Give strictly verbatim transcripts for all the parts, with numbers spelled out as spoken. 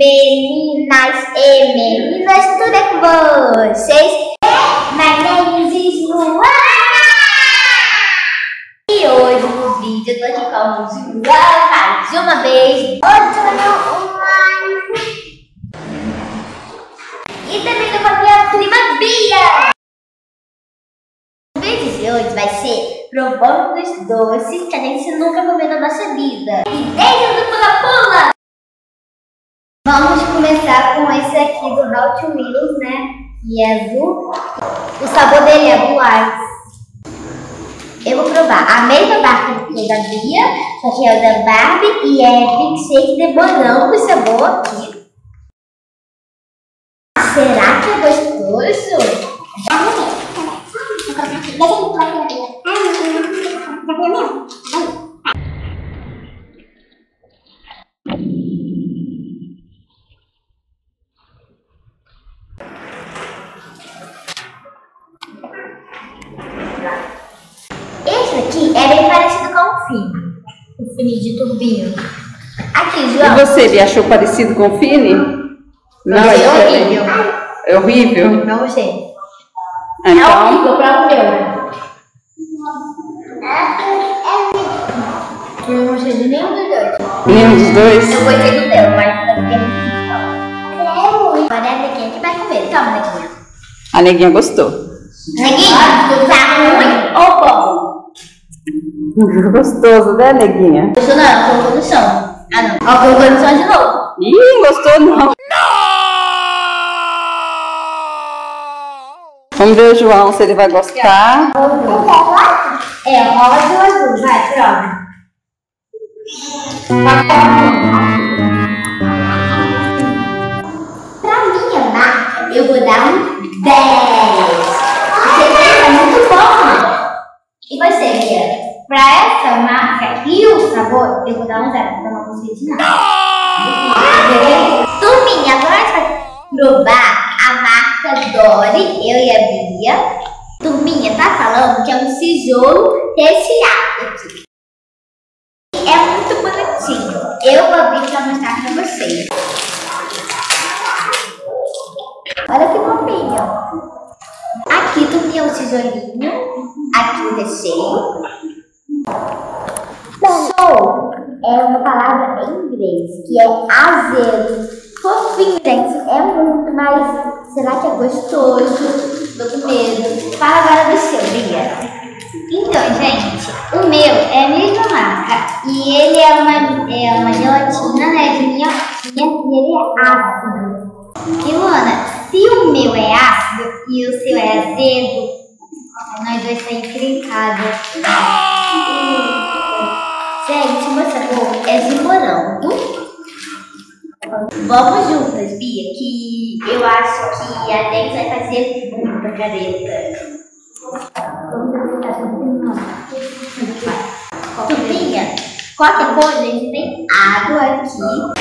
Meninas e meninas, tudo é com vocês? My name is Luana! E hoje no vídeo eu tô aqui com a música mais uma vez. E também tô com a minha prima Bia! O vídeo de hoje vai ser provando os doces que a gente nunca comeu na nossa vida. E deixa do pula-pula! Vamos começar com esse aqui do Hot Wheels, né? Que é azul. O sabor dele é Blue Ice. Eu vou provar a mesma marca que é da Bia, só que é o da Barbie e é milkshake de morango o sabor aqui. Será que é gostoso? Esse aqui é bem parecido com o Fini. O Fini de turbinho. Aqui, João. E você, ele achou parecido com o Fini? Não, é é horrível. É horrível? Não gostei. Então... É horrível para o meu. Eu não gostei de nenhum dos dois. Nenhum dos dois? Eu gostei do meu, mas também é muito. Agora é a neguinha que vai comer. Toma, neguinha. A neguinha gostou. Neguinha, tu tá ruim ou bom? Gostoso, né, neguinha? Gostou não, ela colocou no chão. Ah não, ela colocou no chão de novo. Ih, gostou não. Não! Vamos ver o João se ele vai gostar. É, rosa ou azul? Vai, prova. Pra minha marca, eu vou dar um dez. Porque é muito bom, né? E você, Bia? Pra essa marca e o sabor, eu vou dar um zero, porque eu não gostei de nada. Turminha, agora a gente vai provar a marca Dory, eu e a Bia. Turminha, tá falando que é um tijolo recheado aqui. É muito bonitinho. Eu vou abrir pra mostrar pra vocês. Olha que fofinho. Aqui turminha, o tijolinho. Aqui o recheio. Show é uma palavra em inglês que é azedo. Fofinho, gente, é muito, mas será que é gostoso? Tô com medo. Fala agora do seu, Bia. Então, gente, o meu é a mesma marca e ele é uma, é uma gelatina, né, de minhoquinha, e ele é ácido. E Luana, se o meu é ácido e o seu é azedo, nós dois estamos encrencados. Gente, meu sabor é de morango. Vamos juntas, Bia, que eu acho que a gente vai fazer muita careta. Tupinha, qualquer coisa, a gente tem água aqui.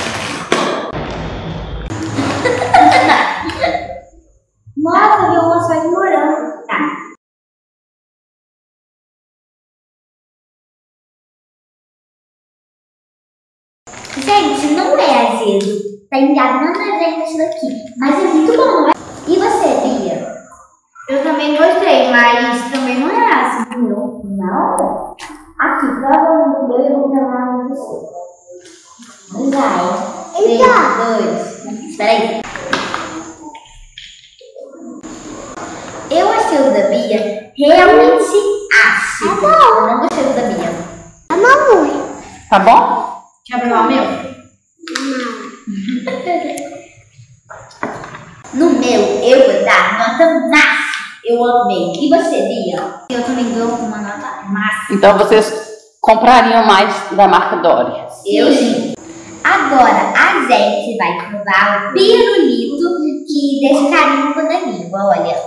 Nossa, meu moço vai morango. Tá. Gente, não é azedo. Tá enganando a gente isso daqui. Mas é muito bom, não é? E você, Bia? Eu também gostei, mas também não é ácido, não. Não? Aqui, prova no meu e eu vou provar no seu. Vai. Eita! Dois. Espera aí. Eu achei o da Bia realmente ácido. Tá bom. Eu não gostei do da Bia. Tá bom. Tá bom? Quer provar o meu? Não. No meu, eu vou dar nota máxima. Eu amei. E você, Bia? Eu também dou uma nota máxima. Então vocês comprariam mais da marca Dory? Eu sim. Agora a gente vai provar o pirulito que deixa carinho na língua, olha.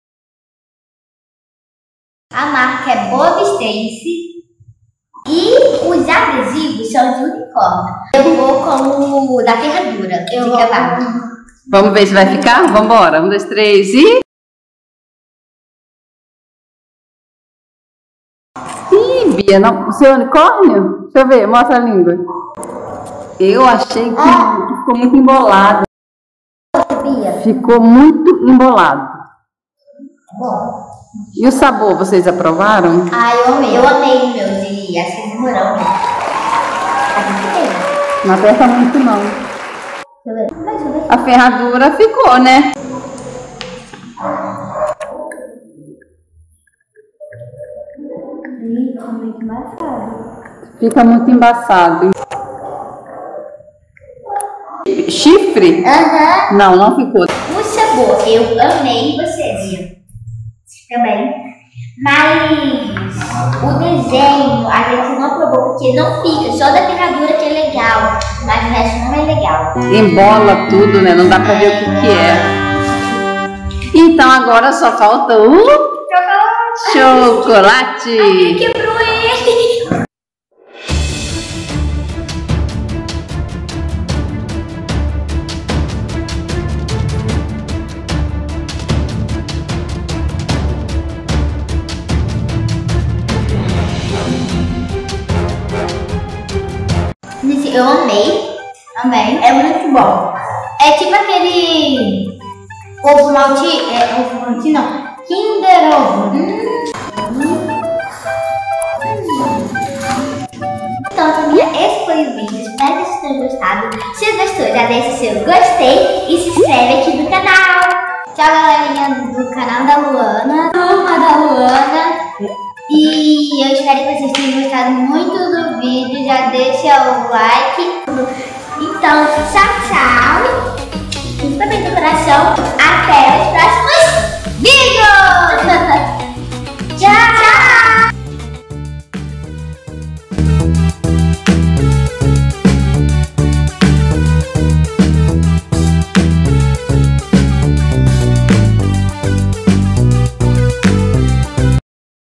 A marca é Bob Stacy. E os adesivos são de unicórnio. Eu vou com o da ferradura. Eu vou cavalo. Vamos ver se vai ficar? Vamos embora. Um, dois, três e... Ih, Bia, não... o seu unicórnio? Deixa eu ver, mostra a língua. Eu achei que Ah. ficou muito embolado. Bia. Ficou muito embolado. Bom. E o sabor, vocês aprovaram? Ah, eu amei. Eu amei o meu de acho que de morango. Não aperta muito não. Deixa eu ver. Deixa eu ver. A ferradura ficou, né? Fica muito embaçado. Fica muito embaçado. Chifre? Aham. Não, não ficou. O sabor, eu amei você, Bia. Também. Mas o desenho a gente não provou porque não fica. Só da ferradura que é legal. Mas o resto não é legal. Embola tudo, né? Não dá pra ver o que que é. Então agora só falta o chocolate. Ai, quebrou ele. Gente, eu amei. Amei. É muito bom. É tipo aquele ovo maltine. É ovo maltine, não. Kinder Ovo. Hum. Então, família, esse foi o vídeo. Espero que vocês tenham gostado. Se gostou, já deixa o seu gostei e se inscreve aqui no canal. Tchau, galerinha do canal da Luana. Turma da Luana. E eu espero que vocês tenham gostado muito do vídeo. Já deixa o like. Então, tchau.